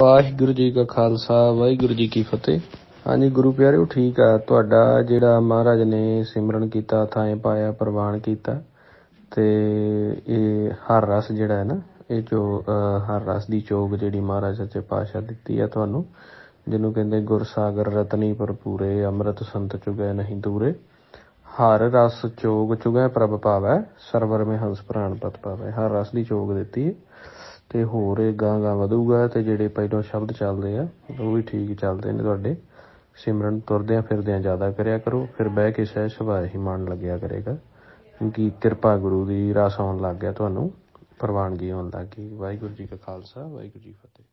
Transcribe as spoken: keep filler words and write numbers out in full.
वाहिगुरू जी का खालसा वाहिगुरू जी की फतेह। हाँ जी गुरु प्यारिओ, ठीक आ तुहाडा जिहड़ा महाराज ने सिमरन कीता, थाएं पाया, प्रवान कीता ते ये हर रस जिहड़ा है ना, ये चो हर रस दी चोग जिहड़ी महाराज सच्चे पातशाह दित्ती है तुहानू, जिन्हों कहते गुर सागर रतनी भरपूरे, अमृत संत चुगै नहीं दूरे। हर रस चोग चुगै प्रभ पावै, सरवर में हंस प्राण पत पावै। हर रस दी चोग दित्ती है ਤੇ ਹੋਰ ਇਹ ਗਾਂ ਗਾਂ ਵਧੂਗਾ। ਤੇ ਜਿਹੜੇ ਪਹਿਲਾਂ ਸ਼ਬਦ ਚੱਲਦੇ ਆ ਉਹ ਵੀ ਠੀਕ ਚੱਲਦੇ ਨੇ ਤੁਹਾਡੇ। ਸਿਮਰਨ ਤੁਰਦਿਆਂ ਫਿਰਦਿਆਂ ਜ਼ਿਆਦਾ ਕਰਿਆ ਕਰੋ, ਫਿਰ ਬਹਿ ਕੇ ਸਹਿਜ ਸੁਭਾਅ ਹੀ ਮਨ ਲੱਗਿਆ ਕਰੇਗਾ, ਕਿਉਂਕਿ ਕਿਰਪਾ ਗੁਰੂ ਦੀ ਰਸ ਆਉਣ ਲੱਗ ਗਿਆ, ਤੁਹਾਨੂੰ ਪ੍ਰਵਾਨਗੀ ਆਉਣ ਲੱਗ ਗਈ। ਵਾਹਿਗੁਰੂ ਜੀ ਕਾ ਖਾਲਸਾ ਵਾਹਿਗੁਰੂ ਜੀ ਫਤਿਹ।